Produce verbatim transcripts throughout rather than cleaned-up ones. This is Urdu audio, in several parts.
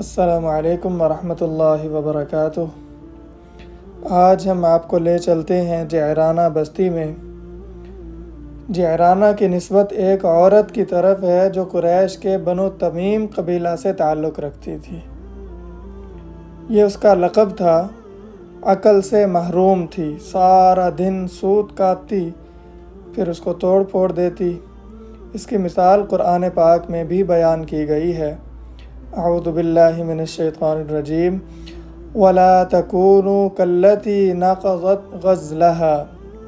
السلام علیکم ورحمۃ اللہ وبرکاتہ۔ آج ہم آپ کو لے چلتے ہیں جعرانہ بستی میں۔ جعرانہ کی نسبت ایک عورت کی طرف ہے جو قریش کے بنو تمیم قبیلہ سے تعلق رکھتی تھی۔ یہ اس کا لقب تھا۔ عقل سے محروم تھی، سارا دن سود کاٹتی پھر اس کو توڑ پھوڑ دیتی۔ اس کی مثال قرآن پاک میں بھی بیان کی گئی ہے۔ اعوذ باللہ من الشیطان الرجیم وَلَا تَكُونُوا كَالَّتِي نَقَضَتْ غَزْلَهَا۔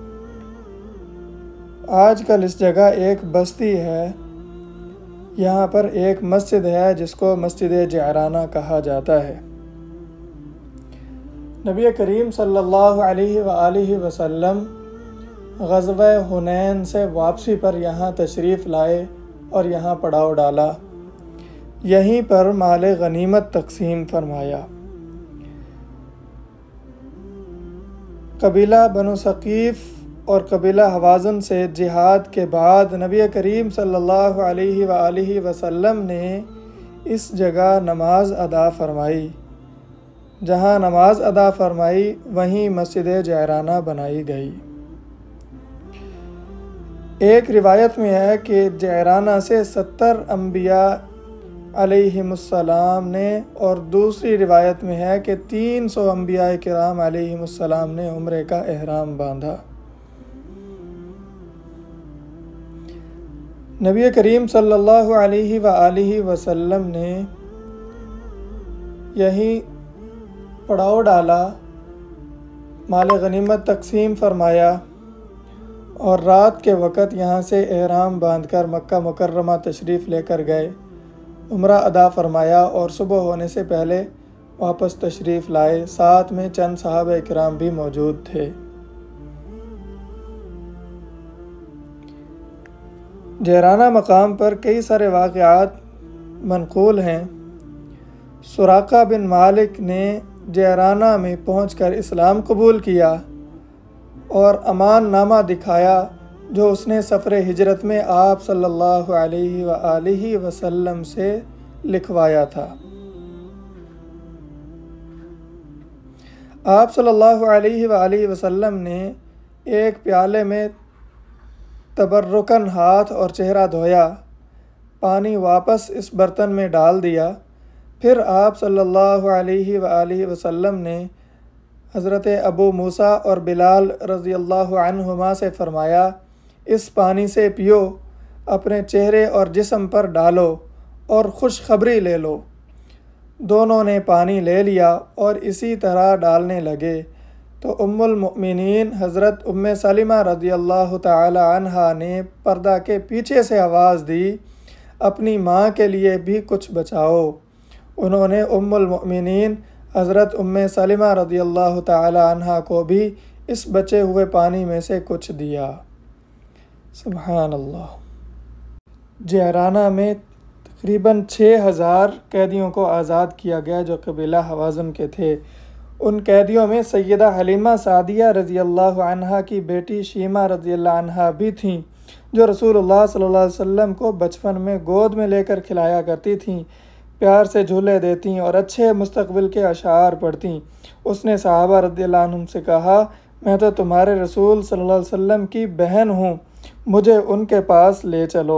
آج کل اس جگہ ایک بستی ہے، یہاں پر ایک مسجد ہے جس کو مسجد جعرانہ کہا جاتا ہے۔ نبی کریم صلی اللہ علیہ وآلہ وسلم غزوہ حنین سے واپسی پر یہاں تشریف لائے اور یہاں پڑاؤ ڈالا۔ یہیں پر مال غنیمت تقسیم فرمایا۔ قبیلہ بنو ثقیف اور قبیلہ حوازن سے جہاد کے بعد نبی کریم صلی اللہ علیہ وآلہ وسلم نے اس جگہ نماز ادا فرمائی۔ جہاں نماز ادا فرمائی وہیں مسجد جعرانہ بنائی گئی۔ ایک روایت میں ہے کہ جعرانہ سے ستر انبیاء علیہم السلام نے، اور دوسری روایت میں ہے کہ تین سو انبیاء کرام علیہم السلام نے عمرے کا احرام باندھا۔ نبی کریم صلی اللہ علیہ وآلہ وسلم نے یہیں پڑاؤ ڈالا، مال غنیمت تقسیم فرمایا اور رات کے وقت یہاں سے احرام باندھ کر مکہ مکرمہ تشریف لے کر گئے، عمرہ ادا فرمایا اور صبح ہونے سے پہلے واپس تشریف لائے۔ ساتھ میں چند صحابہ کرام بھی موجود تھے۔ جعرانہ مقام پر کئی سارے واقعات منقول ہیں۔ سراقہ بن مالک نے جعرانہ میں پہنچ کر اسلام قبول کیا اور امان نامہ دکھایا جو اس نے سفر ہجرت میں آپ صلی اللہ علیہ وآلہ وسلم سے لکھوایا تھا۔ آپ صلی اللہ علیہ وآلہ وسلم نے ایک پیالے میں تبرکاً ہاتھ اور چہرہ دھویا، پانی واپس اس برتن میں ڈال دیا۔ پھر آپ صلی اللہ علیہ وآلہ وسلم نے حضرت ابو موسیٰ اور بلال رضی اللہ عنہما سے فرمایا، اس پانی سے پیو، اپنے چہرے اور جسم پر ڈالو اور خوشخبری لے لو۔ دونوں نے پانی لے لیا اور اسی طرح ڈالنے لگے تو ام المؤمنین حضرت ام سلمہ رضی اللہ تعالی عنہا نے پردہ کے پیچھے سے آواز دی، اپنی ماں کے لیے بھی کچھ بچاؤ۔ انہوں نے ام المؤمنین حضرت ام سلمہ رضی اللہ تعالی عنہا کو بھی اس بچے ہوئے پانی میں سے کچھ دیا۔ سبحان اللہ۔ جعرانہ میں تقریباً چھ ہزار قیدیوں کو آزاد کیا گیا جو قبیلہ حوازن کے تھے۔ ان قیدیوں میں سیدہ حلیمہ سعدیہ رضی اللہ عنہا کی بیٹی شیمہ رضی اللہ عنہا بھی تھیں، جو رسول اللہ صلی اللہ علیہ وسلم کو بچپن میں گود میں لے کر کھلایا کرتی تھیں، پیار سے جھولے دیتیں اور اچھے مستقبل کے اشعار پڑھتیں۔ اس نے صحابہ رضی اللہ عنہم سے کہا، میں تو تمہارے رسول صلی اللہ علیہ وسلم کی بہن ہوں، مجھے ان کے پاس لے چلو۔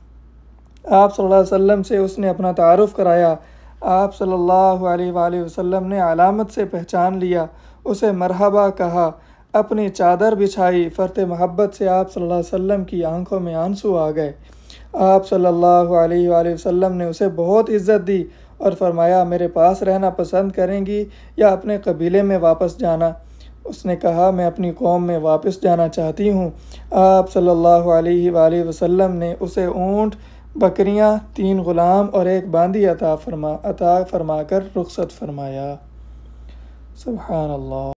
آپ صلی اللہ علیہ وسلم سے اس نے اپنا تعارف کرایا۔ آپ صلی اللہ علیہ وآلہ وسلم نے علامت سے پہچان لیا، اسے مرحبا کہا، اپنی چادر بچھائی۔ فرط محبت سے آپ صلی اللہ علیہ وسلم کی آنکھوں میں آنسو آ گئے۔ آپ صلی اللہ علیہ وآلہ وسلم نے اسے بہت عزت دی اور فرمایا، میرے پاس رہنا پسند کریں گی یا اپنے قبیلے میں واپس جانا؟ اس نے کہا، میں اپنی قوم میں واپس جانا چاہتی ہوں۔ آپ صلی اللہ علیہ وآلہ وسلم نے اسے اونٹ، بکریاں، تین غلام اور ایک باندی عطا فرما عطا فرما کر رخصت فرمایا۔ سبحان اللہ۔